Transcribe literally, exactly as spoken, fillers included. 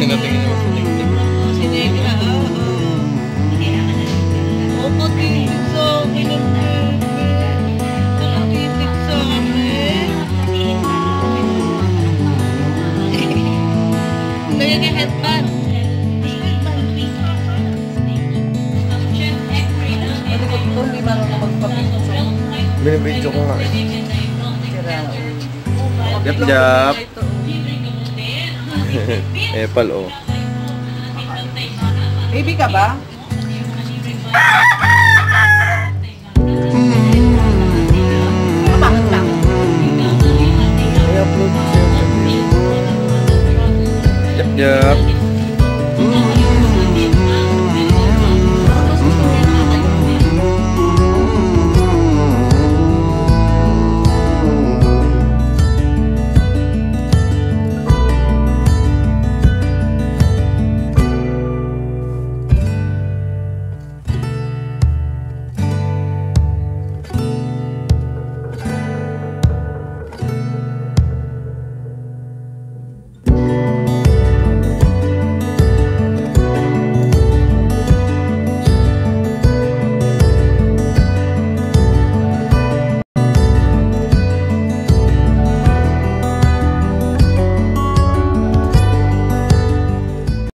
Tinatingin mo sa tingin. Sinegra, oo. O, patitig sa akin ang bebe. Patitig sa akin. Kaya ka headband. Ano ko ito? Hindi marunong magpapicture. Binibidyo ko nga eh. Sira. Jap, jap. Epal, oh. Baby ka ba?